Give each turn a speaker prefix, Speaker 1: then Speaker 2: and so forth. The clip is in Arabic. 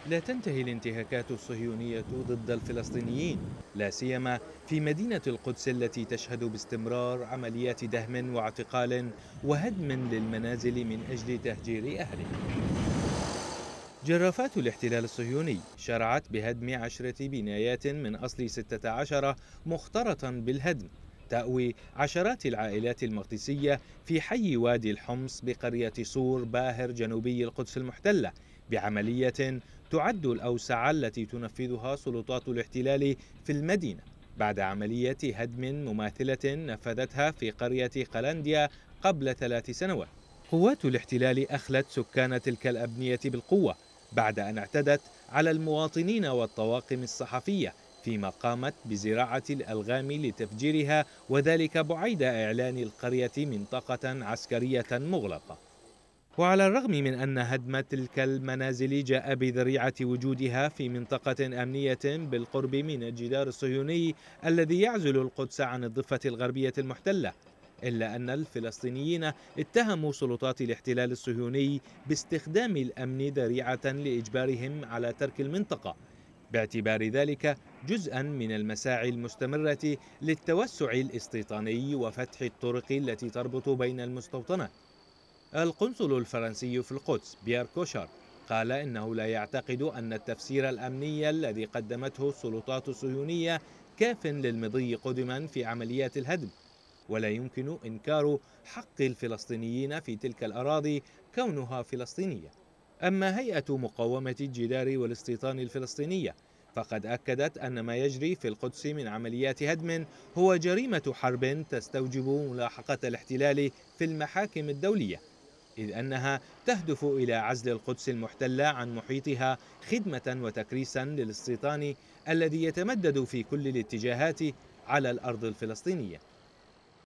Speaker 1: لا تنتهي الانتهاكات الصهيونية ضد الفلسطينيين، لا سيما في مدينة القدس التي تشهد باستمرار عمليات دهم واعتقال وهدم للمنازل من أجل تهجير أهلها. جرافات الاحتلال الصهيوني شرعت بهدم 10 بنايات من أصل 16 مختلطا بالهدم، تأوي عشرات العائلات المقدسية في حي وادي الحمص بقرية صور باهر جنوبي القدس المحتلة، بعملية تعد الأوسع التي تنفذها سلطات الاحتلال في المدينة بعد عملية هدم مماثلة نفذتها في قرية قلنديا قبل 3 سنوات. قوات الاحتلال أخلت سكان تلك الأبنية بالقوة بعد أن اعتدت على المواطنين والطواقم الصحفية، فيما قامت بزراعة الألغام لتفجيرها، وذلك بعيد إعلان القرية منطقة عسكرية مغلقة. وعلى الرغم من أن هدم تلك المنازل جاء بذريعة وجودها في منطقة أمنية بالقرب من الجدار الصهيوني الذي يعزل القدس عن الضفة الغربية المحتلة، إلا أن الفلسطينيين اتهموا سلطات الاحتلال الصهيوني باستخدام الأمن ذريعة لإجبارهم على ترك المنطقة، باعتبار ذلك جزءا من المساعي المستمرة للتوسع الاستيطاني وفتح الطرق التي تربط بين المستوطنات. القنصل الفرنسي في القدس بيير كوشار قال إنه لا يعتقد أن التفسير الأمني الذي قدمته السلطات الصهيونية كاف للمضي قدما في عمليات الهدم، ولا يمكن إنكار حق الفلسطينيين في تلك الأراضي كونها فلسطينية. أما هيئة مقاومة الجدار والاستيطان الفلسطينية فقد أكدت أن ما يجري في القدس من عمليات هدم هو جريمة حرب تستوجب ملاحقة الاحتلال في المحاكم الدولية، إذ أنها تهدف إلى عزل القدس المحتلة عن محيطها خدمة وتكريسا للاستيطان الذي يتمدد في كل الاتجاهات على الأرض الفلسطينية.